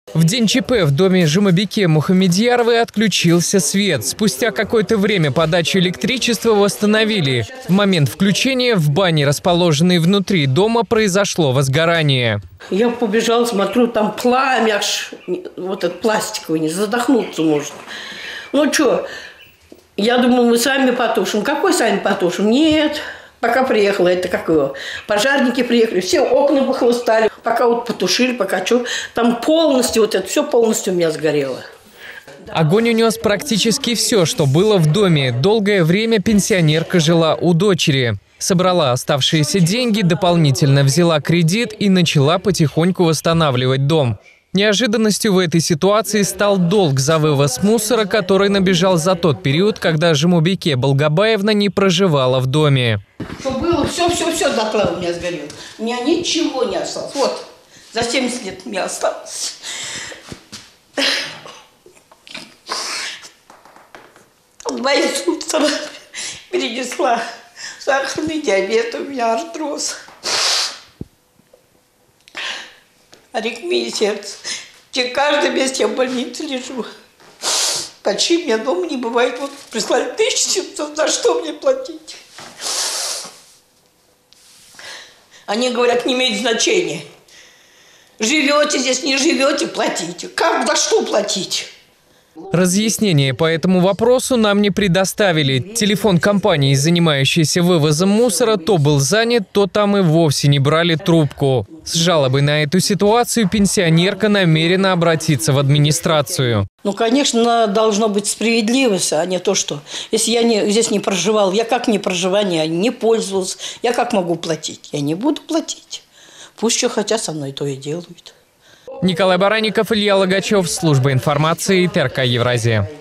В день ЧП в доме Жумабике Мухамедьяровой отключился свет. Спустя какое-то время подачу электричества восстановили. В момент включения в бане, расположенной внутри дома, произошло возгорание. Я побежала, смотрю, там пламя, аж, вот этот пластиковый, не задохнуться можно. Ну что, я думаю, мы сами потушим. Какой сами потушим? Нет. Пока приехала, это как его, пожарники приехали, все окна похлыстали. Пока вот потушили, пока что, там полностью, вот это все полностью у меня сгорело. Огонь унес практически все, что было в доме. Долгое время пенсионерка жила у дочери. Собрала оставшиеся деньги, дополнительно взяла кредит и начала потихоньку восстанавливать дом. Неожиданностью в этой ситуации стал долг за вывоз мусора, который набежал за тот период, когда Жумабике Балгабаевна не проживала в доме. Что было, все дотла у меня сгорело. У меня ничего не осталось. Вот, за 70 лет у меня осталось. Два инсульта перенесла, сахарный диабет, у меня артроз. Аритмия сердца. Каждый месяц я в больнице лежу. Почти у меня дома не бывает. Вот прислали 1700, за что мне платить? Они говорят, не имеет значения. Живете здесь, не живете, платите. Как, за что платить? Разъяснения по этому вопросу нам не предоставили. Телефон компании, занимающейся вывозом мусора, то был занят, то там и вовсе не брали трубку. С жалобой на эту ситуацию пенсионерка намерена обратиться в администрацию. Ну, конечно, должна быть справедливость, а не то, что если я здесь не проживал, я как не проживание, не пользовался, я как могу платить? Я не буду платить. Пусть что хотят со мной, то и делают. Николай Баранников, Илья Логачев, служба информации ТРК Евразия.